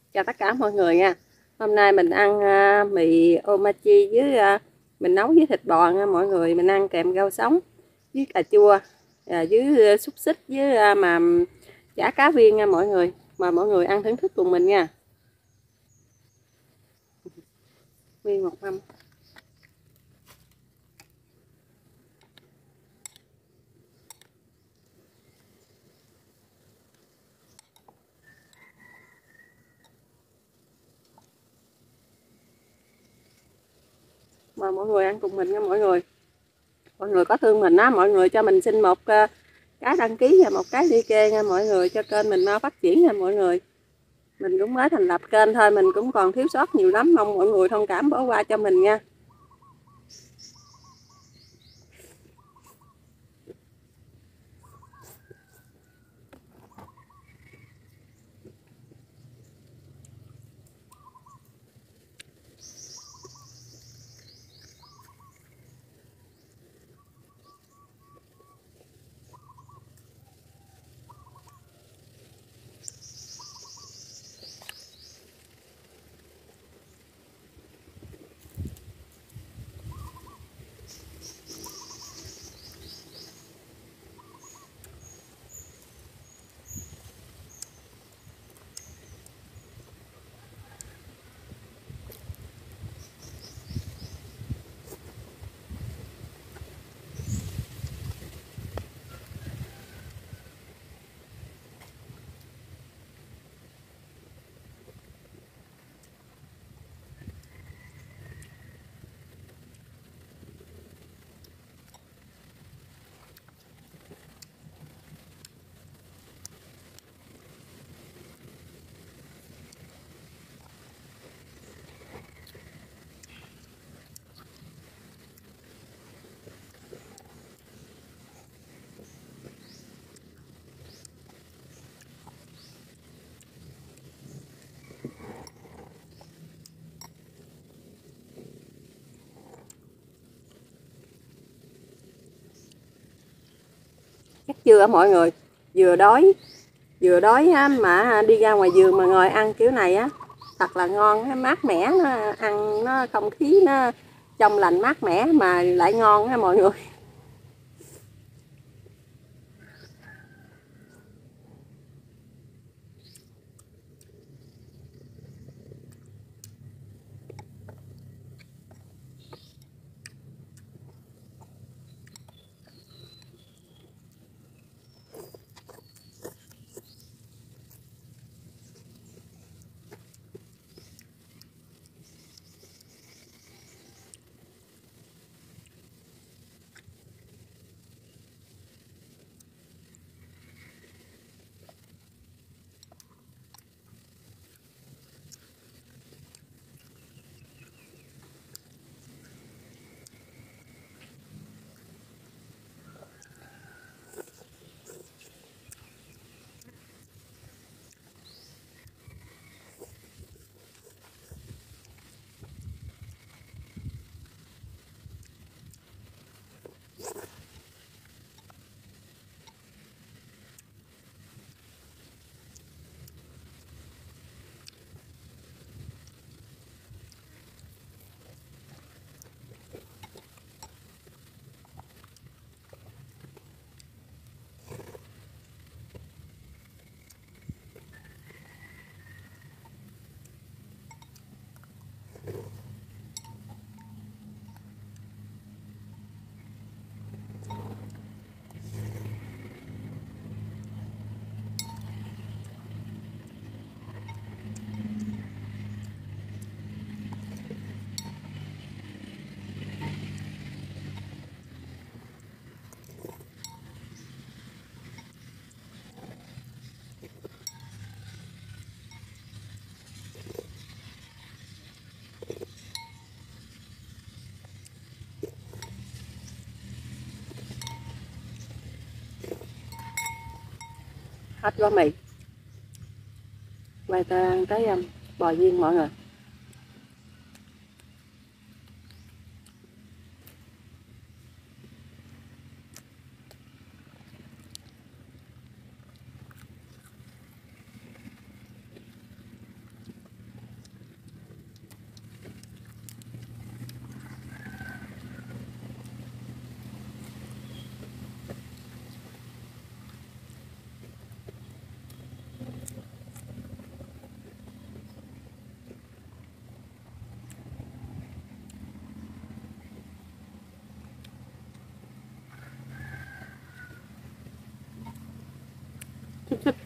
Chào tất cả mọi người nha. Hôm nay mình ăn mì omachi với mình nấu với thịt bò nha mọi người. Mình ăn kèm rau sống với cà chua với xúc xích với chả cá viên nha mọi người. Mời mọi người ăn thưởng thức cùng mình nha. Nguyên một mâm. Mời mọi người ăn cùng mình nha mọi người. Mọi người có thương mình á, mọi người cho mình xin một cái đăng ký và một cái đi kê nha mọi người, cho kênh mình mau phát triển nha mọi người. Mình cũng mới thành lập kênh thôi, mình cũng còn thiếu sót nhiều lắm, mong mọi người thông cảm bỏ qua cho mình nha. Chắc chưa mọi người, vừa đói á, mà đi ra ngoài vườn mà ngồi ăn kiểu này á thật là ngon, mát mẻ, nó ăn nó không khí nó trong lành mát mẻ mà lại ngon á mọi người. Hết gói mì, quay tới bò viên mọi người. xích xích.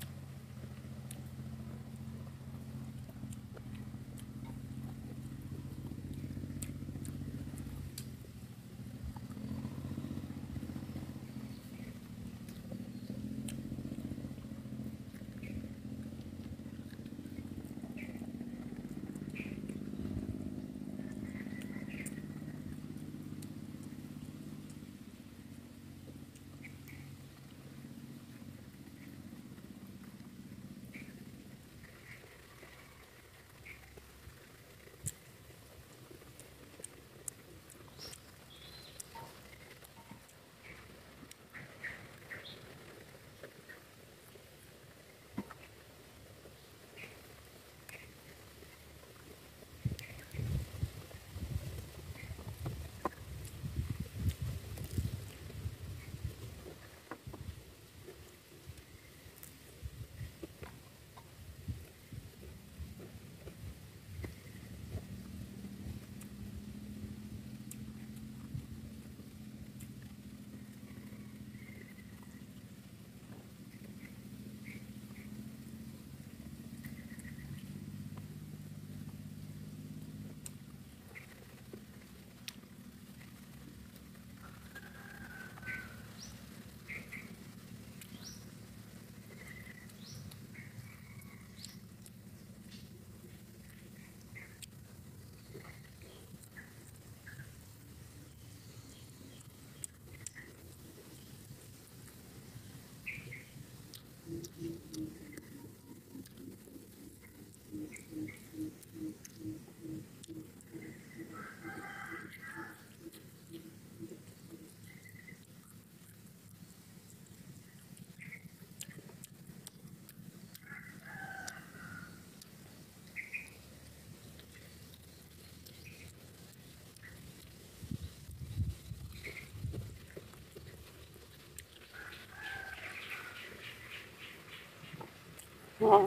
Ngon.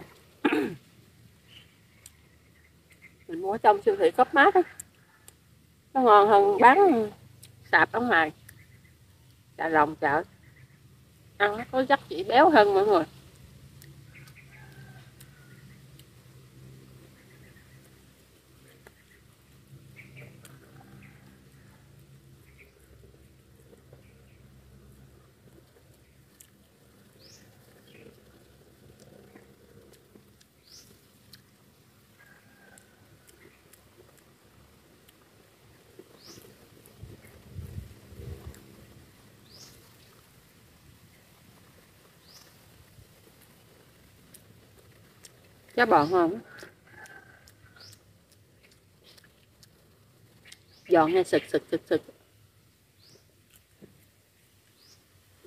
Mình mua trong siêu thị cấp mát á, nó ngon hơn bán sạp ở ngoài chợ Rồng chợ, ăn nó có chất chỉ béo hơn mọi người. Cháo bò ngon, giòn nghe sực sực sực sực,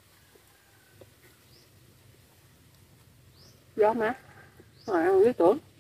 gió mát, rồi ăn biết tưởng.